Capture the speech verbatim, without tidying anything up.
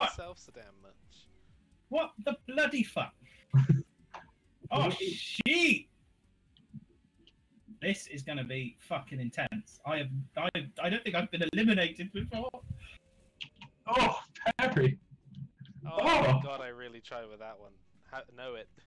myself so damn much. What the bloody fuck? Oh shit! This is going to be fucking intense. I have, I, I don't think I've been eliminated before. Oh, Perry! Oh, Oh. my god, I really tried with that one. How, know it.